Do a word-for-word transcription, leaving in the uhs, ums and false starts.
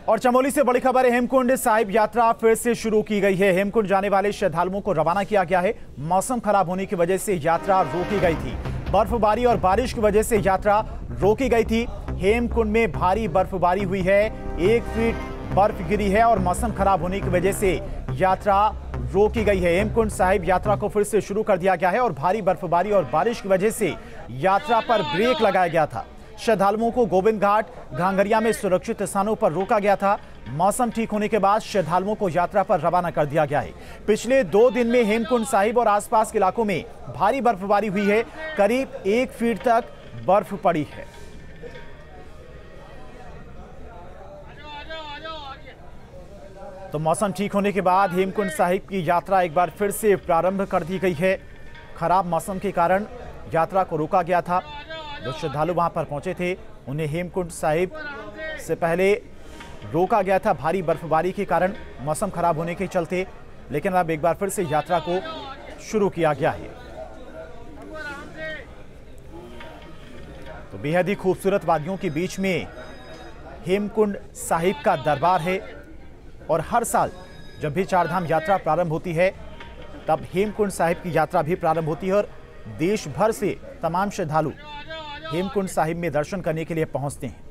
और चमोली से बड़ी खबर है, हेमकुंड साहिब यात्रा फिर से शुरू की गई है। हेमकुंड जाने वाले श्रद्धालुओं को रवाना किया गया है। मौसम खराब होने की वजह से यात्रा रोकी गई थी। बर्फबारी और बारिश की वजह से यात्रा रोकी गई थी। हेमकुंड में भारी बर्फबारी हुई है, एक फीट बर्फ गिरी है और मौसम खराब होने की वजह से यात्रा रोकी गई है। हेमकुंड साहिब यात्रा को फिर से शुरू कर दिया गया है और भारी बर्फबारी और बारिश की वजह से यात्रा पर ब्रेक लगाया गया था। श्रद्धालुओं को गोविंद घाट, घांघरिया में सुरक्षित स्थानों पर रोका गया था। मौसम ठीक होने के बाद श्रद्धालुओं को यात्रा पर रवाना कर दिया गया है। पिछले दो दिन में हेमकुंड साहिब और आसपास के इलाकों में भारी बर्फबारी हुई है, करीब एक फीट तक बर्फ पड़ी है। तो मौसम ठीक होने के बाद हेमकुंड साहिब की यात्रा एक बार फिर से प्रारंभ कर दी गई है। खराब मौसम के कारण यात्रा को रोका गया था। जो श्रद्धालु वहां पर पहुंचे थे उन्हें हेमकुंड साहिब से पहले रोका गया था भारी बर्फबारी के कारण, मौसम खराब होने के चलते, लेकिन अब एक बार फिर से यात्रा को शुरू किया गया है। तो बेहद ही खूबसूरत वादियों के बीच में हेमकुंड साहिब का दरबार है और हर साल जब भी चारधाम यात्रा प्रारंभ होती है तब हेमकुंड साहिब की यात्रा भी प्रारंभ होती है और देश भर से तमाम श्रद्धालु हेमकुंड साहिब में दर्शन करने के लिए पहुंचते हैं।